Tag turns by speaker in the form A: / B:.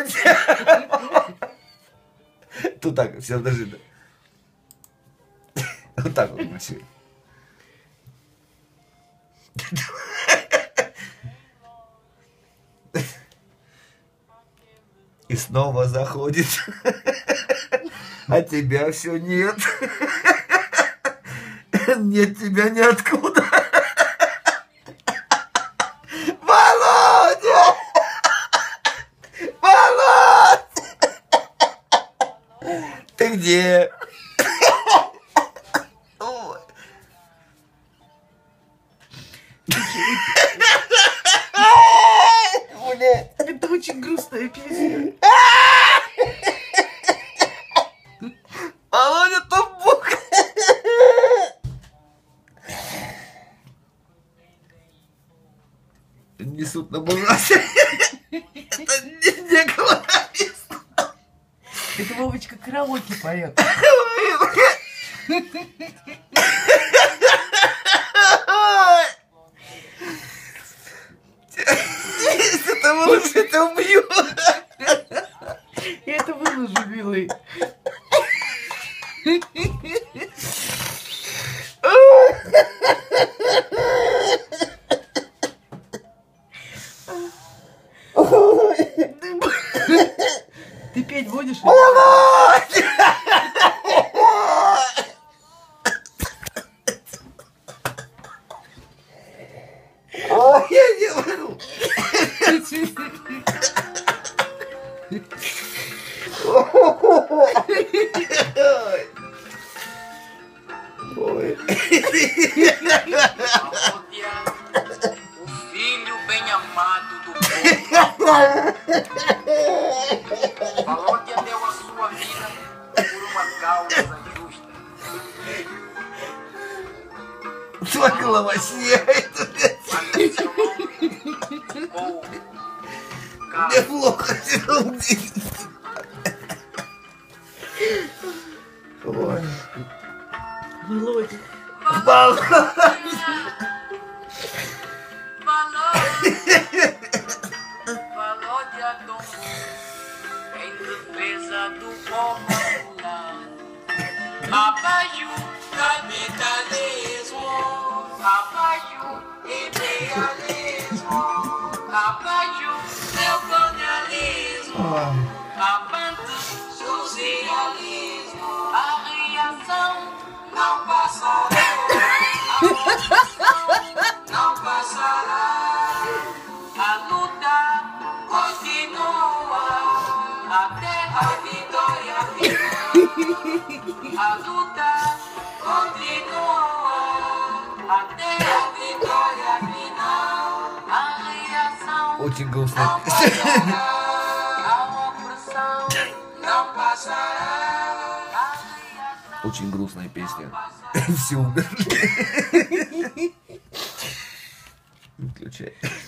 A: Тут так, все, подожди. Вот так вот включи. И снова заходит. А тебя все нет. Нет тебя ниоткуда. Володя! Володя! Ты где?
B: Это очень грустная песня.
A: Володя, Тумбук! Несут на бурасе. Это не колорист.
B: Это Вовочка караоке поет.
A: Если это выложу, я тебя убью.
B: Я это выложу, милый. Ты петь будешь?
A: Я не могу. Ой.
C: O filho bem amado do povo. Valódia deu a sua vida por uma causa justa.
A: Sua голова сияет.
C: Ou
A: Мне плохо сегодня. Ой.
B: Володя.
C: Valódia tomou em defesa do povo angolano. Abaixo capitalismo, abaixo imperialismo, abaixo neocolonialismo, avante socialismo. A reação não passará, a reação não passará. A luta continua até a vitória final. A luta continua até a vitória final. A reação
A: Очень грустно.
C: não passará. A opressão não passará. A reação
A: Очень грустная песня. Все умерли. Выключай.